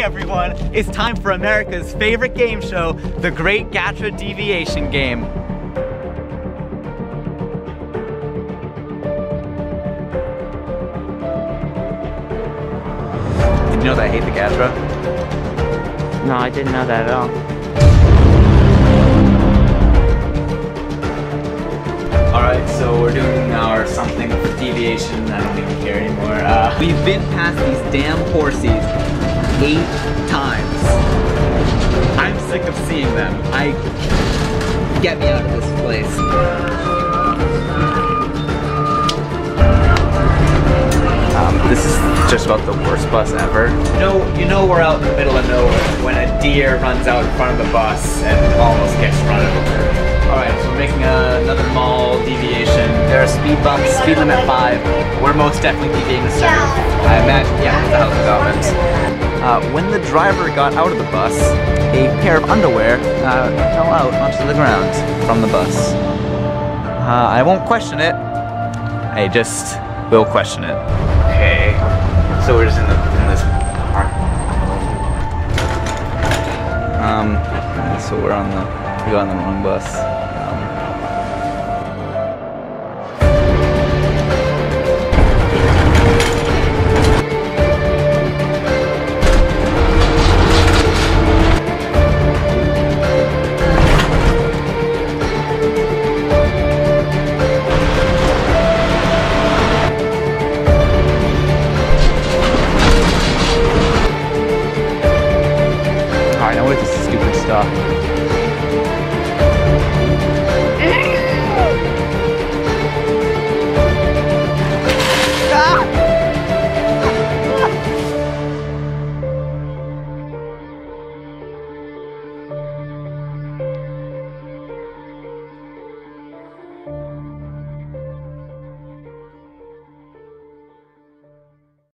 everyone, it's time for America's favorite game show, the Great GATRA Deviation game. Did you know that I hate the GATRA? No, I didn't know that at all. Alright, so we're doing our something for deviation. I don't even care anymore. We've been past these damn horsies 8 times. I'm sick of seeing them. Get me out of this place. This is just about the worst bus ever. You know we're out in the middle of nowhere when a deer runs out in front of the bus and almost gets run over. Alright, so we're making another mall deviation. There are speed bumps, speed limit 5. We're most definitely deviating the center. I imagine, yeah, the house development. When the driver got out of the bus, a pair of underwear fell out onto the ground from the bus. I won't question it. I just will question it. Okay, so we're just in this park. So we got on the wrong bus.